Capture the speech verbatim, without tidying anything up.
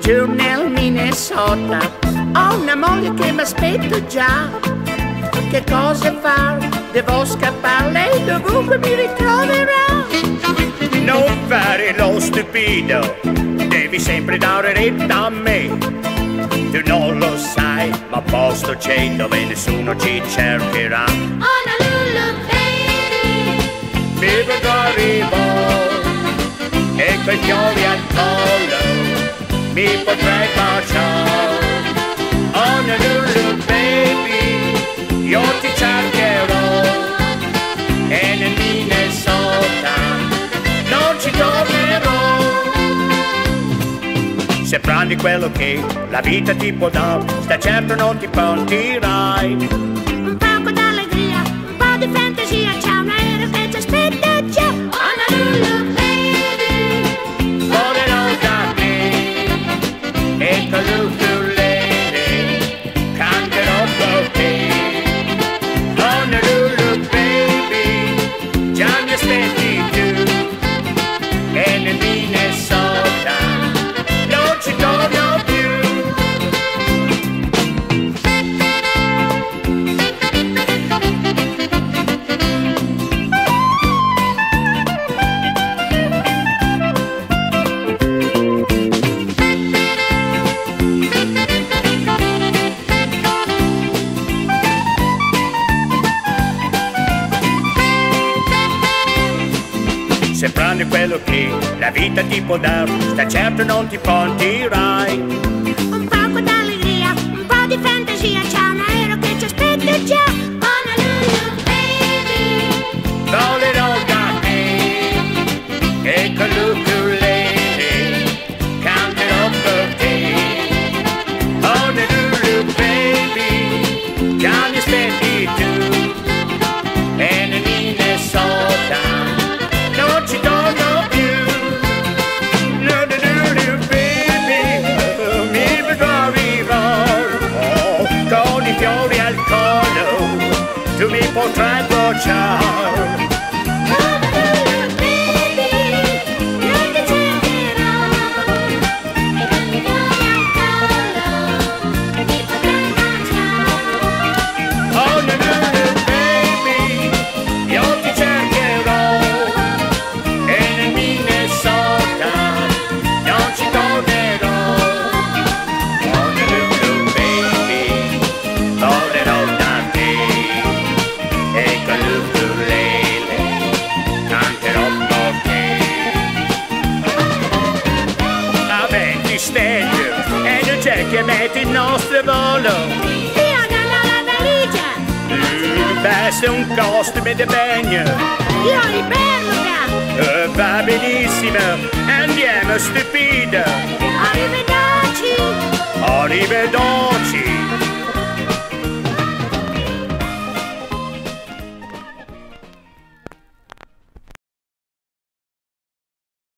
giù nel Minnesota, ho una moglie che mi aspetta già. Che cosa far? Devo scappare, lei dovunque mi ritroverà. Non fare lo stupido, devi sempre dare retta a me. Tu non lo sai, ma posto c'è dove nessuno ci cercherà. Honolulu, baby, Mi vedo arrivo e quei fiori al collo mi potrei baciare. Honolulu, baby, io ti cercherò e nel Minnesota non ci tornerò. Se prendi quello che la vita ti può dare, sta certo non ti pentirai. un poco d'allegria, un po' di fantasia, c'è un aereo che ci aspetta già. Honolulu, baby, Volerò da te e con l'ukulele canterò per te. Honolulu, baby, già mi aspetti tu e nel Minnesota non ci torno più. Se prendi quello che la vita ti può dare, sta certo non ti pentirai. un poco d'allegria, un po' di fantasia, c'è un aereo che ci aspetta già. Honolulu, baby, Volerò da te e con l'ukulele canterò per te. Honolulu, baby, già mi aspetti tu e nel Minnesota non ci torno più. Honolulu, baby, mi vedrò arrivare oh, con i fiori al collo, tu mi potrai baciare. Honolulu, baby, io ti cercherò e con i fiori al collo mi potrai baciare. Honolulu, baby, io ti cercherò e nel Minnesota non ci tornerò. Honolulu, baby, volerò da te e con l'ukulele canterò per te. Vabbè, ti steglio e non c'è che metti il nostro volo. Io non ho la valigia, Mm, Basta un costume di bagno. io iperluga. Eh, Va benissimo, andiamo stupido.